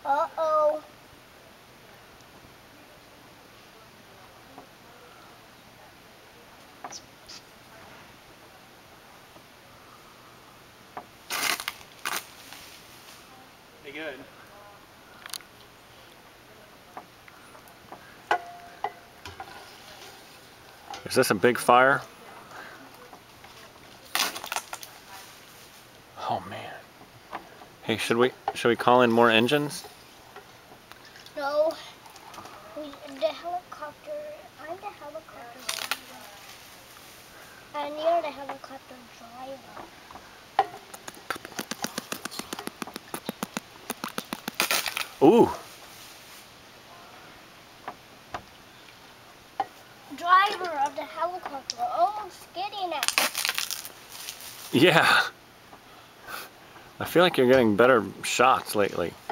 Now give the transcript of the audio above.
Uh-oh. Hey, good. Is this a big fire? Oh man. Hey, should we call in more engines? No. The helicopter. I'm the helicopter driver. And you're the helicopter driver. Ooh. Driver of the helicopter. Almost getting it. Yeah. I feel like you're getting better shots lately.